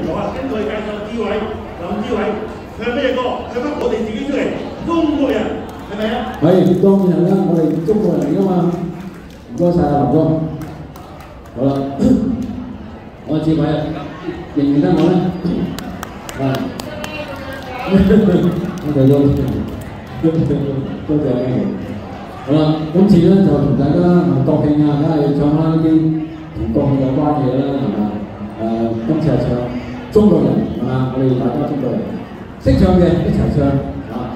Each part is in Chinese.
球啊，根據介紹志偉、林志偉唱咩歌？唱翻我哋自己出嚟，中國人係咪啊？ 係當然啦，我哋中國人嚟㗎嘛。唔該晒啊，林哥。好啦，我志偉認唔認得我咧？啊，我哋多謝 Andy。好啦，今次咧就同大家國慶啊，梗係要唱翻啲同國慶有關嘅嘢啦，係嘛？今次係唱中國人係嘛？我哋大家中國人識唱嘅一齊唱啊！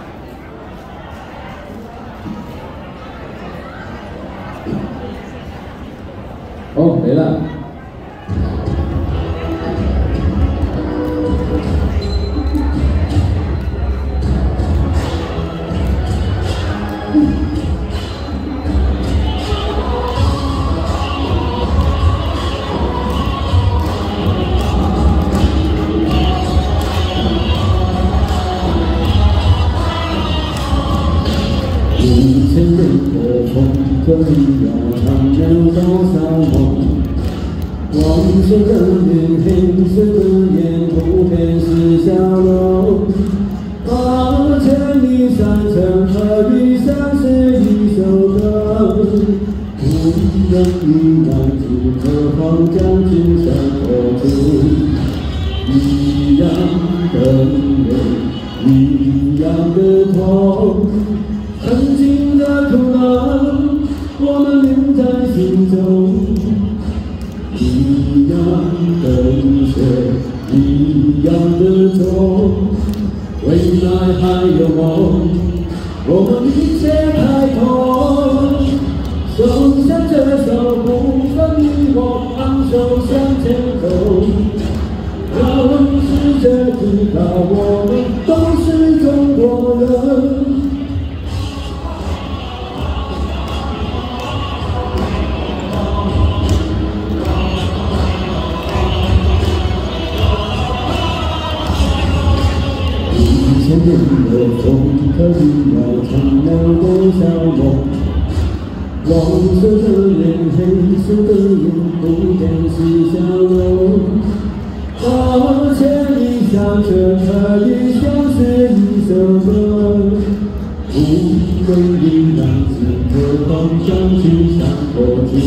好嚟啦！1000年的风可以要长了多少梦？黄色的脸，黑色的眼，不变是笑容。8000里山城，何必像是一首歌？无人与浪迹，何妨将青山托住？一样的泪，一样的痛。曾经的苦难，我们留在心中。一样的血，一样的痛。未来还有梦，我们一切开拓。手牵着手，不分你我，昂首向前走。让世界知道我们都是中国人。1000年的风可以要长了多少梦？黄色的脸，黑色的眼，不变是笑容。8000里山城，可以像是一首歌。无论你浪迹，何妨将青山托住？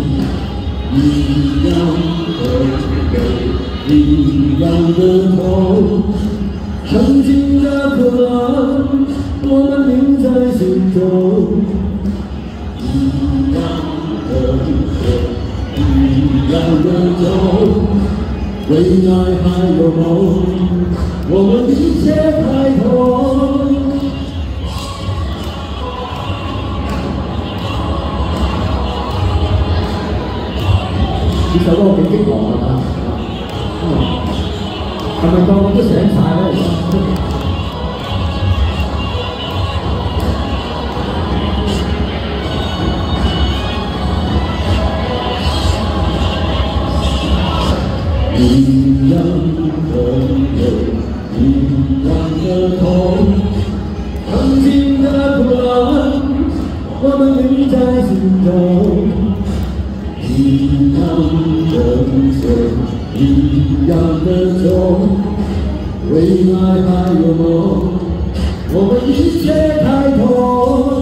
一样的泪，一样的痛。曾经的苦难，我们留在心中。一样的血，一样的痛。未来还有梦，我们一切开拓。呢首歌幾激昂啊！係咪個個都醒晒咧？一樣的淚，一樣的痛，曾經的苦難，我們留在心中。一樣的血，一樣的痛，未來還有夢，我們一切開拓。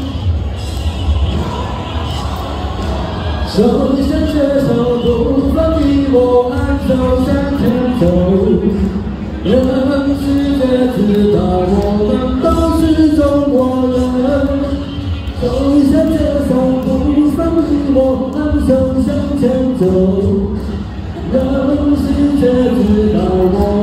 手牽着手，不分你我，昂首向前走。讓世界知道我們都是中國人。手牽着手，不分你我，昂首向前走。讓世界知道我